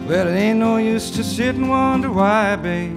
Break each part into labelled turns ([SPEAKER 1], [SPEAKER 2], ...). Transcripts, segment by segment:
[SPEAKER 1] Well, it ain't no use to sit and wonder why, babe,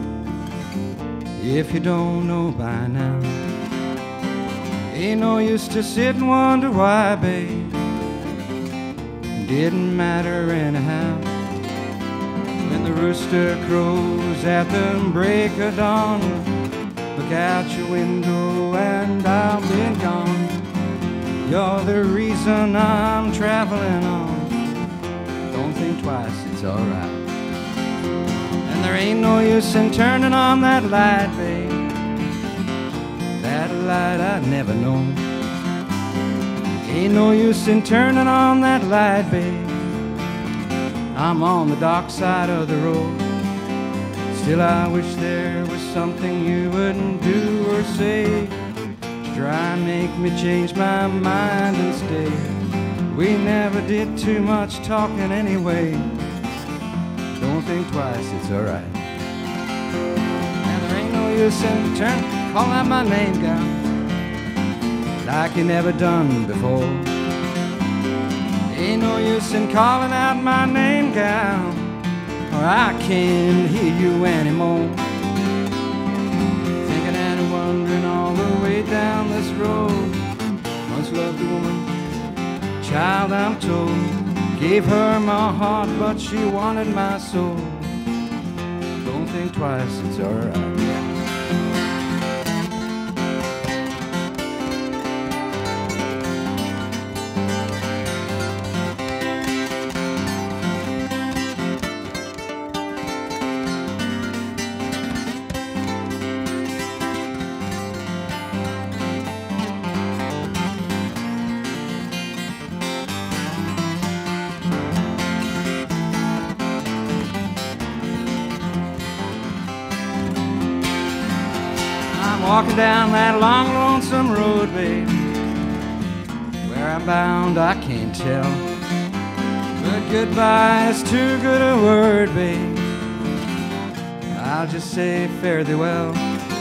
[SPEAKER 1] if you don't know by now. Ain't no use to sit and wonder why, babe, didn't matter anyhow. When the rooster crows at the break of dawn, look out your window and I'll be gone. You're the reason I'm traveling on. Don't think twice, it's alright. And there ain't no use in turning on that light, babe, that light I'd never known. Ain't no use in turning on that light, babe, I'm on the dark side of the road. Still I wish there was something you wouldn't do or say to try and make me change my mind and stay. We never did too much talking anyway. Don't think twice, it's alright. And there ain't no use in calling out my name, girl, like you never done before. Ain't no use in calling out my name, gal, or I can't hear you anymore. Thinking and wondering all the way down this road. Once loved a woman, child I'm told, gave her my heart but she wanted my soul. Don't think twice, it's alright. Walking down that long, lonesome road, babe, where I'm bound I can't tell, but goodbye is too good a word, babe. I'll just say fare thee well.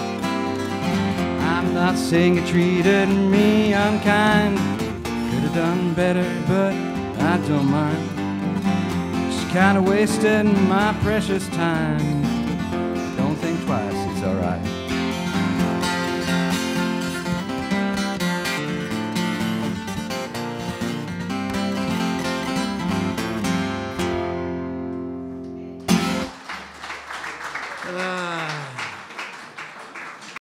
[SPEAKER 1] I'm not saying you treated me unkind, could have done better, but I don't mind. Just kinda wasted my precious time. Don't think twice, it's alright.